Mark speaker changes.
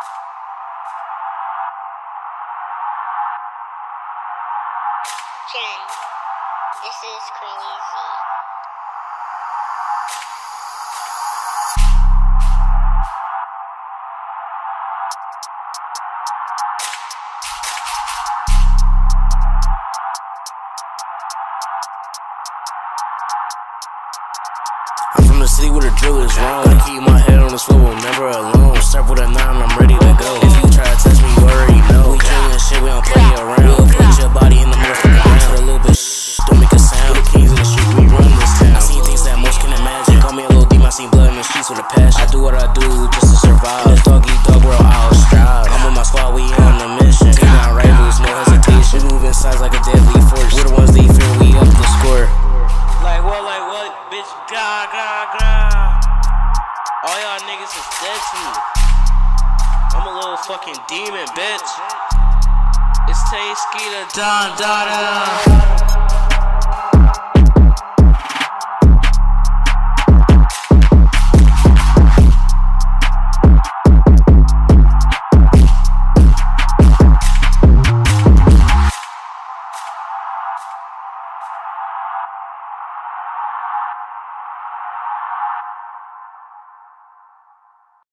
Speaker 1: Jen, this is crazy.
Speaker 2: I'm from the city where the drill is wrong. I keep my head on the swivel, never alone. Start with a 9, I'm ready to go. If you try to test me, you already know. We chillin' shit, we don't play around. We'll put your body in the motherfucking ground. Put a little bit don't make a sound. We're the kings in the street, we run this town. I seen things that most can imagine. Call me a little demon, I seen blood in the streets with a passion. I do what I do just to survive. In this dog-eat-dog world, I'll strive. I'm with my squad, we on the mission. Take down rivals, no hesitation. We move in size like a deadly force. We're the ones they fear, we up the score.
Speaker 3: Like what, bitch, gra. All y'all niggas is dead to me. I'm a little fucking demon, bitch. It's Taeskiiibucketsss.